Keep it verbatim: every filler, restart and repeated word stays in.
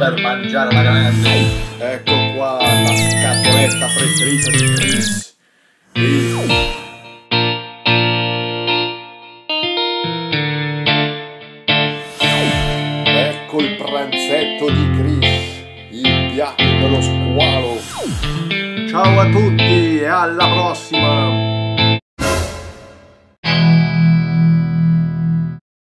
per mangiare la grande. Ecco qua la scatoletta preferita di Chris. Ecco il pranzetto di Chris, il piatto dello squalo. Ciao a tutti e alla prossima!